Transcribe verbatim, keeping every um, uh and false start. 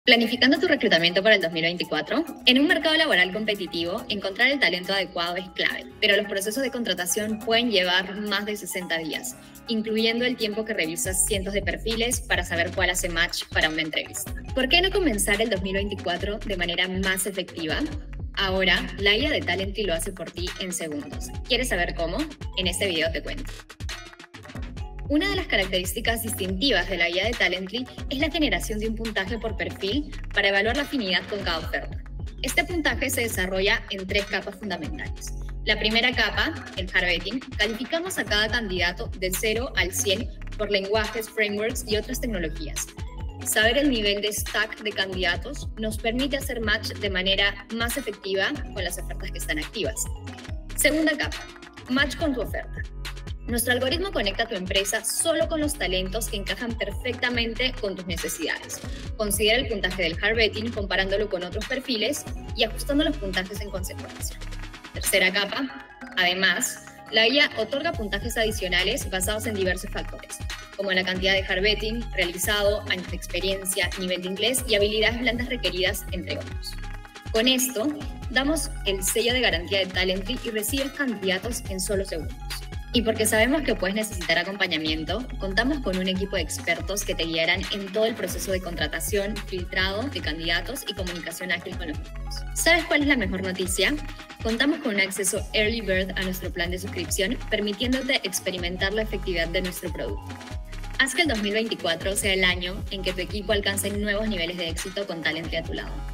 Planificando tu reclutamiento para el dos mil veinticuatro, en un mercado laboral competitivo, encontrar el talento adecuado es clave, pero los procesos de contratación pueden llevar más de sesenta días, incluyendo el tiempo que revisas cientos de perfiles para saber cuál hace match para una entrevista. ¿Por qué no comenzar el dos mil veinticuatro de manera más efectiva? Ahora, la I A de Talently lo hace por ti en segundos. ¿Quieres saber cómo? En este video te cuento. Una de las características distintivas de la I A de Talently es la generación de un puntaje por perfil para evaluar la afinidad con cada oferta. Este puntaje se desarrolla en tres capas fundamentales. La primera capa, el hard vetting, calificamos a cada candidato de cero al cien por lenguajes, frameworks y otras tecnologías. Saber el nivel de stack de candidatos nos permite hacer match de manera más efectiva con las ofertas que están activas. Segunda capa, match con tu oferta. Nuestro algoritmo conecta a tu empresa solo con los talentos que encajan perfectamente con tus necesidades. Considera el puntaje del hard vetting comparándolo con otros perfiles y ajustando los puntajes en consecuencia. Tercera capa. Además, la I A otorga puntajes adicionales basados en diversos factores, como la cantidad de hard vetting realizado, años de experiencia, nivel de inglés y habilidades blandas requeridas, entre otros. Con esto, damos el sello de garantía de Talently y recibes candidatos en solo segundos. Y porque sabemos que puedes necesitar acompañamiento, contamos con un equipo de expertos que te guiarán en todo el proceso de contratación, filtrado de candidatos y comunicación ágil con los mismos. ¿Sabes cuál es la mejor noticia? Contamos con un acceso Early Bird a nuestro plan de suscripción, permitiéndote experimentar la efectividad de nuestro producto. Haz que el dos mil veinticuatro sea el año en que tu equipo alcance nuevos niveles de éxito con Talently a tu lado.